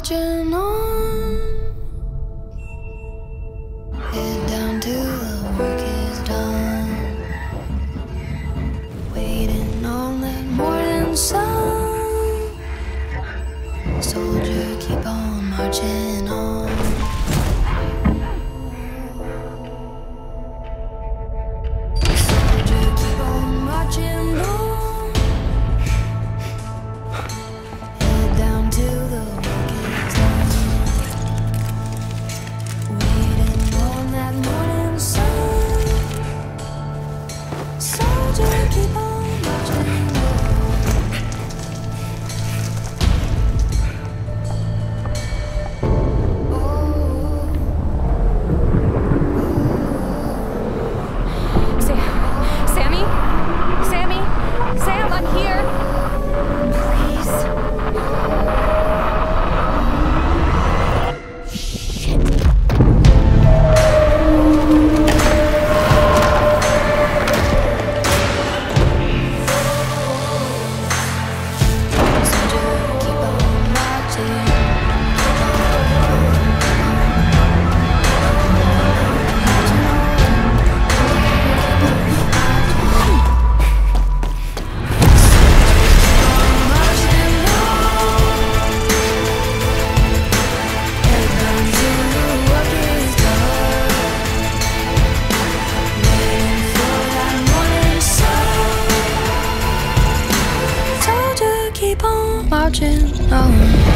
marching on. Head down till the work is done. Waiting on that morning sun. Soldier, keep on marching on. Soldier, keep on marching on. Head down till the work is done. Waiting on that morning sun. Soldier, keep on marching on. Sam, I'm here. Please. Keep on marching on.